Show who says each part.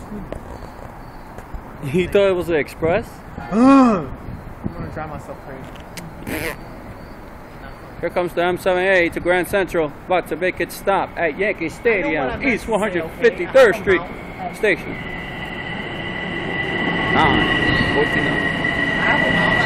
Speaker 1: You thought it was an express?
Speaker 2: I'm gonna drive myself crazy.
Speaker 1: Here comes the M7A to Grand Central, about to make its stop at Yankee Stadium, East 153rd Street Station. 9:49.